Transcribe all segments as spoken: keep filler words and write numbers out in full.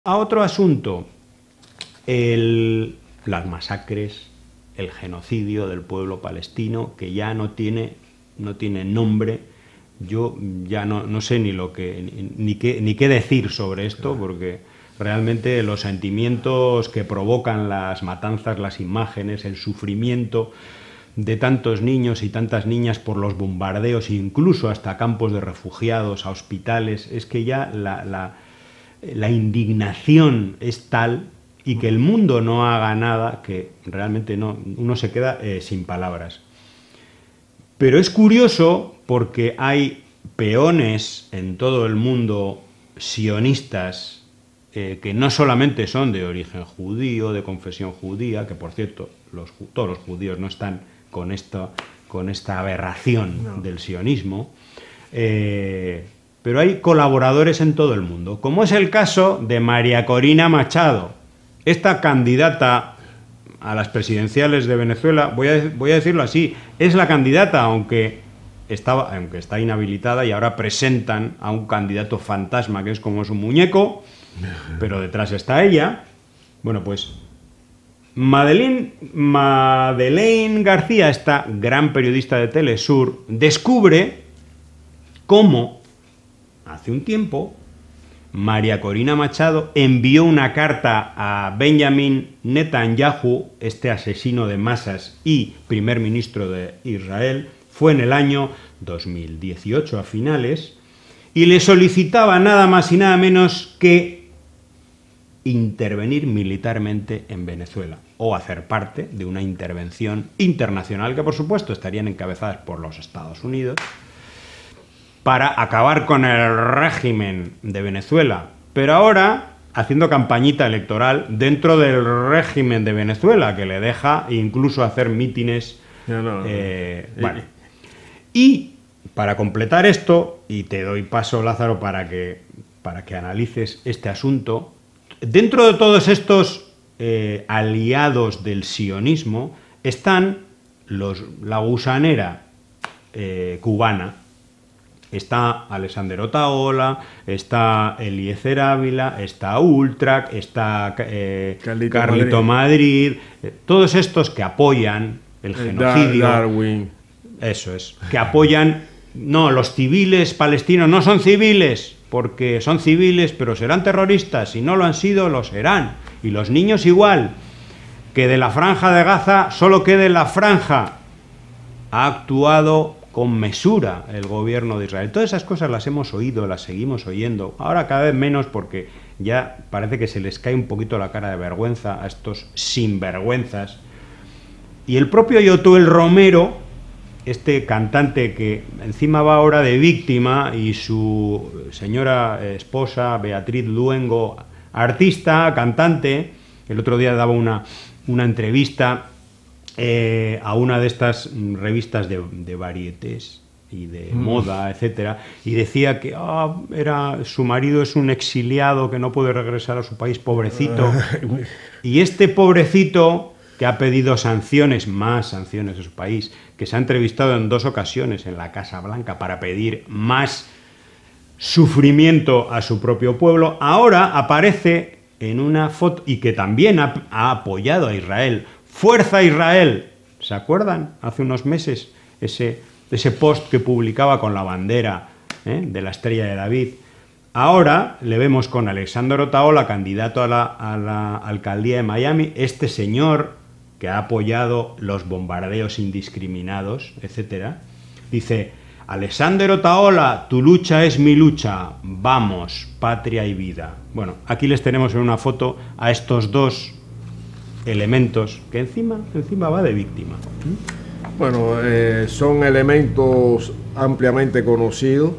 A otro asunto, el, las masacres, el genocidio del pueblo palestino, que ya no tiene, no tiene nombre. Yo ya no, no sé ni lo que ni, ni qué ni qué decir sobre esto, porque realmente los sentimientos que provocan las matanzas, las imágenes, el sufrimiento de tantos niños y tantas niñas por los bombardeos, incluso hasta campos de refugiados, a hospitales, es que ya la, la, la indignación es tal, y que el mundo no haga nada, que realmente no, uno se queda eh, sin palabras. Pero es curioso porque hay peones en todo el mundo sionistas eh, que no solamente son de origen judío, de confesión judía, que por cierto los, todos los judíos no están con esta, con esta aberración no. del sionismo, eh, pero hay colaboradores en todo el mundo, como es el caso de María Corina Machado, esta candidata a las presidenciales de Venezuela. Voy a, voy a decirlo así, es la candidata, aunque, estaba, aunque está inhabilitada, y ahora presentan a un candidato fantasma que es como su muñeco, pero detrás está ella. Bueno, pues Madeleine, Madeleine García, esta gran periodista de Telesur, descubre cómo hace un tiempo María Corina Machado envió una carta a Benjamin Netanyahu, este asesino de masas y primer ministro de Israel. Fue en el año dos mil dieciocho, a finales, y le solicitaba nada más y nada menos que intervenir militarmente en Venezuela, o hacer parte de una intervención internacional que, por supuesto, estarían encabezadas por los Estados Unidos, para acabar con el régimen de Venezuela, pero ahora haciendo campañita electoral dentro del régimen de Venezuela, que le deja incluso hacer mítines. No, no, eh, no. Vale. Y para completar esto, y te doy paso, Lázaro, para que, para que analices este asunto, dentro de todos estos eh, aliados del sionismo están los, la gusanera eh, cubana. Está Alexander Otaola, está Eliezer Ávila, está Ultrac, está eh, Carlito, Carlito Madrid, Madrid eh, todos estos que apoyan el genocidio. Darwin. Eso es, que apoyan, no, los civiles palestinos no son civiles, porque son civiles, pero serán terroristas, si no lo han sido, lo serán. Y los niños igual, que de la franja de Gaza solo quede la franja. Ha actuado con mesura el gobierno de Israel. Todas esas cosas las hemos oído, las seguimos oyendo. Ahora cada vez menos, porque ya parece que se les cae un poquito la cara de vergüenza a estos sinvergüenzas. Y el propio Yotuel Romero, este cantante que encima va ahora de víctima, y su señora esposa Beatriz Luengo, artista, cantante, el otro día daba una, una entrevista Eh, a una de estas revistas de, de varietés y de mm. moda, etcétera, y decía que oh, era, su marido es un exiliado que no puede regresar a su país, pobrecito. Y este pobrecito, que ha pedido sanciones, más sanciones de su país, que se ha entrevistado en dos ocasiones en la Casa Blanca para pedir más sufrimiento a su propio pueblo, ahora aparece en una foto, y que también ha, ha apoyado a Israel. ¡Fuerza Israel! ¿Se acuerdan? Hace unos meses ese, ese post que publicaba con la bandera ¿eh? de la Estrella de David. Ahora le vemos con Alexander Otaola, candidato a la, a la alcaldía de Miami, este señor que ha apoyado los bombardeos indiscriminados, etcétera. Dice: Alexander Otaola, tu lucha es mi lucha, vamos, patria y vida. Bueno, aquí les tenemos en una foto a estos dos elementos, que encima, encima va de víctima. Bueno, eh, son elementos ampliamente conocidos,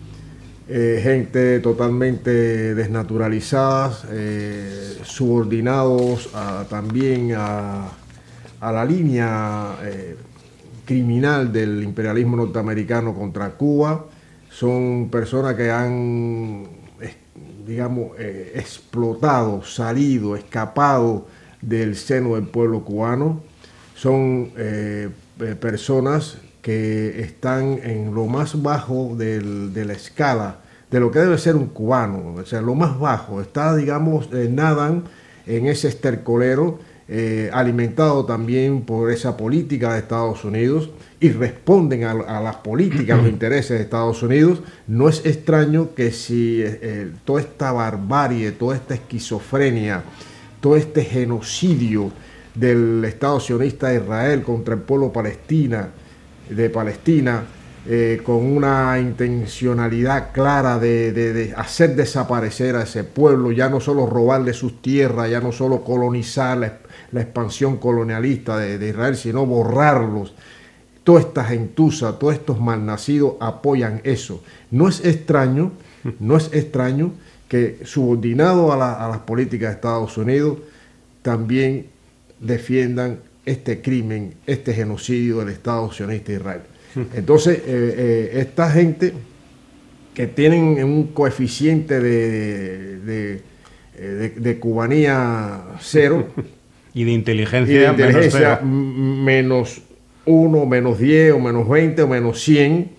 eh, gente totalmente desnaturalizada, eh, subordinados a, también a, a la línea eh, criminal del imperialismo norteamericano contra Cuba. Son personas que han, eh, digamos, eh, explotado, salido, escapado del seno del pueblo cubano. Son eh, personas que están en lo más bajo del, de la escala de lo que debe ser un cubano, o sea, lo más bajo, está, digamos, eh, nadan en ese estercolero, eh, alimentado también por esa política de Estados Unidos, y responden a, a las políticas, a los intereses de Estados Unidos. No es extraño que si eh, toda esta barbarie, toda esta esquizofrenia, todo este genocidio del Estado sionista de Israel contra el pueblo palestina, de Palestina, eh, con una intencionalidad clara de, de, de hacer desaparecer a ese pueblo, ya no solo robarle sus tierras, ya no solo colonizar la, la expansión colonialista de, de Israel, sino borrarlos. Toda esta gentuza, todos estos malnacidos apoyan eso. No es extraño, no es extraño que subordinado a, la, a las políticas de Estados Unidos también defiendan este crimen, este genocidio del Estado sionista de Israel. Entonces, eh, eh, esta gente que tienen un coeficiente de, de, de, de cubanía cero y de inteligencia, y de inteligencia menos, menos uno, menos diez, o menos veinte, o menos cien,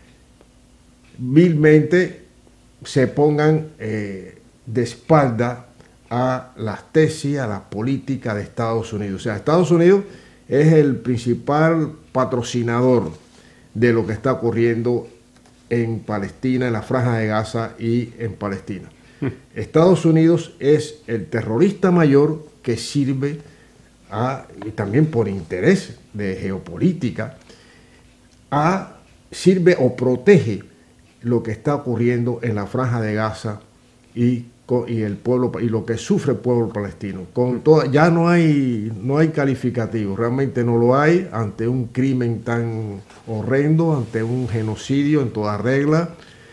vilmente se pongan eh, de espalda a las tesis, a las políticas de Estados Unidos. O sea, Estados Unidos es el principal patrocinador de lo que está ocurriendo en Palestina, en la Franja de Gaza y en Palestina. Estados Unidos es el terrorista mayor que sirve a, y también por interés de geopolítica, a, sirve o protege lo que está ocurriendo en la Franja de Gaza y, y el pueblo y lo que sufre el pueblo palestino. Con toda, ya no hay, no hay calificativo, realmente no lo hay ante un crimen tan horrendo, ante un genocidio en toda regla,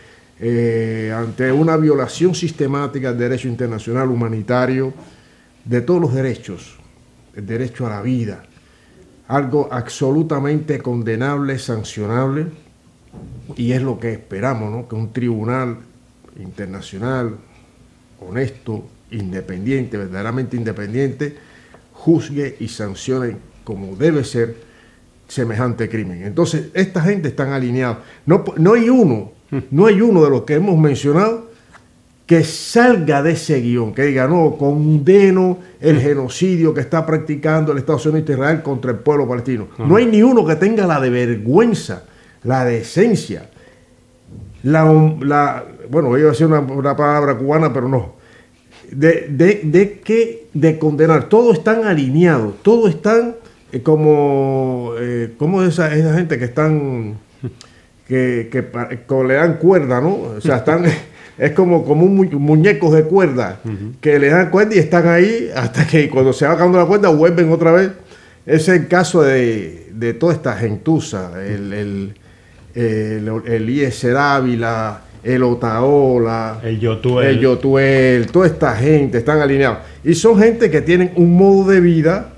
eh, ante una violación sistemática del derecho internacional humanitario, de todos los derechos, el derecho a la vida, algo absolutamente condenable, sancionable, y es lo que esperamos, ¿no? Que un tribunal internacional honesto, independiente, verdaderamente independiente, juzgue y sancione como debe ser semejante crimen. Entonces, esta gente están alineados. No, no hay uno, no hay uno de los que hemos mencionado que salga de ese guión, que diga, no, condeno el genocidio que está practicando el Estado sionista de Israel contra el pueblo palestino. Uh-huh. No hay ni uno que tenga la de vergüenza, la decencia, la, la bueno, iba a decir una, una palabra cubana, pero no, de, de, de, que, de condenar. Todos están alineados, todos están eh, como, eh, como esa, esa gente que están, que, que, que le dan cuerda, ¿no? O sea, están... Es como, como un mu muñecos de cuerda, uh-huh. que le dan cuerda y están ahí hasta que cuando se va acabando la cuerda vuelven otra vez. Ese es el caso de, de toda esta gentuza, el, el, el, el Eliezer Ávila, el Otaola, el Yotuel. el Yotuel, toda esta gente están alineados. Y son gente que tienen un modo de vida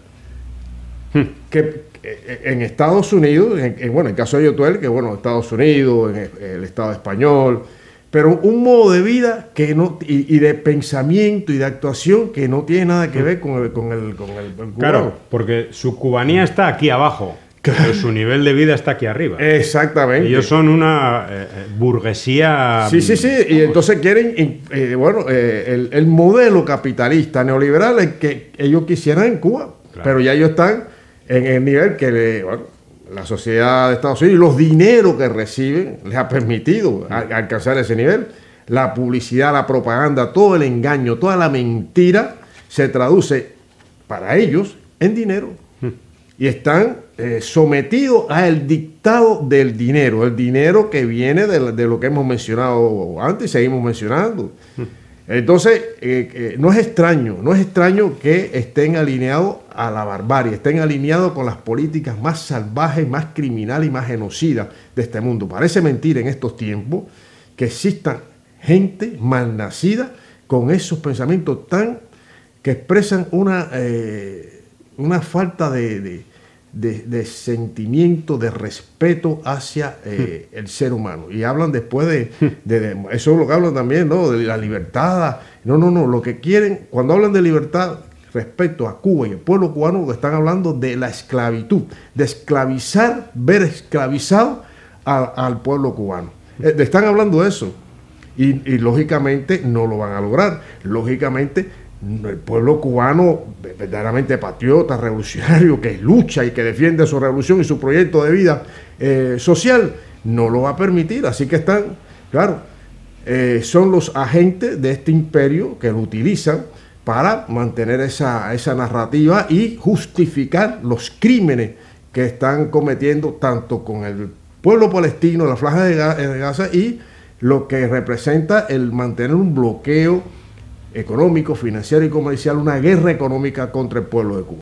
hmm. que en Estados Unidos, en, en, bueno, en el caso de Yotuel, que bueno, Estados Unidos, en el, el Estado español, pero un modo de vida que no y, y de pensamiento y de actuación que no tiene nada que ver con el, con el, con el, el cubano. Claro, porque su cubanía está aquí abajo, pero su nivel de vida está aquí arriba. Exactamente. Ellos son una eh, burguesía... Sí, sí, sí, y entonces quieren, eh, bueno, eh, el, el modelo capitalista neoliberal es que ellos quisieran en Cuba, claro. Pero ya ellos están en el nivel que le... Bueno, la sociedad de Estados Unidos y los dineros que reciben les ha permitido a, a alcanzar ese nivel. La publicidad, la propaganda, todo el engaño, toda la mentira se traduce para ellos en dinero. Y están eh, sometidos al dictado del dinero, el dinero que viene de, de lo que hemos mencionado antes y seguimos mencionando. Entonces, eh, eh, no es extraño, no es extraño que estén alineados a la barbarie, estén alineados con las políticas más salvajes, más criminales y más genocidas de este mundo. Parece mentira en estos tiempos que existan gente malnacida con esos pensamientos tan que expresan una, eh, una falta de, de, de, de sentimiento, de respeto hacia eh, el ser humano. Y hablan después de, de, de... Eso es lo que hablan también, ¿no? De la libertad. No, no, no. Lo que quieren, cuando hablan de libertad respecto a Cuba y el pueblo cubano, están hablando de la esclavitud, de esclavizar, ver esclavizado a, al pueblo cubano. Eh, están hablando de eso. Y, y lógicamente no lo van a lograr. Lógicamente el pueblo cubano, verdaderamente patriota, revolucionario, que lucha y que defiende su revolución y su proyecto de vida eh, social, no lo va a permitir. Así que están, claro, eh, son los agentes de este imperio que lo utilizan para mantener esa, esa narrativa y justificar los crímenes que están cometiendo tanto con el pueblo palestino, la franja de Gaza, y lo que representa el mantener un bloqueo económico, financiero y comercial, una guerra económica contra el pueblo de Cuba.